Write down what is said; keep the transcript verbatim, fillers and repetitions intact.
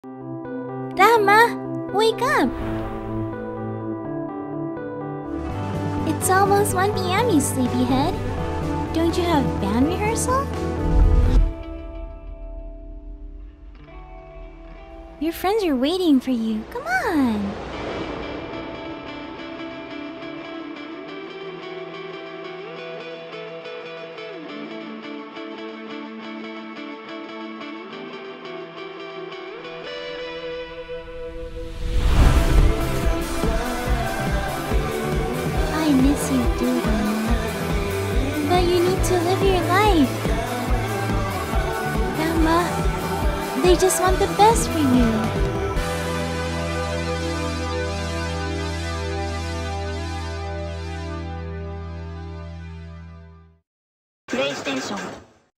Rama, wake up! It's almost one p m, you sleepyhead. Don't you have band rehearsal? Your friends are waiting for you. Come on! I miss you too, Rama. But you need to live your life. Rama, they just want the best for you.